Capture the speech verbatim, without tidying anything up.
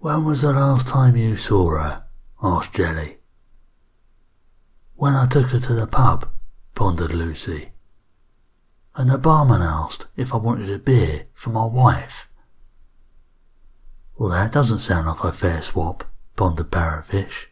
"When was the last time you saw her?" asked Jelly. "When I took her to the pub," pondered Lucy. "And the barman asked if I wanted a beer for my wife." "Well, that doesn't sound like a fair swap," pondered Parrotfish.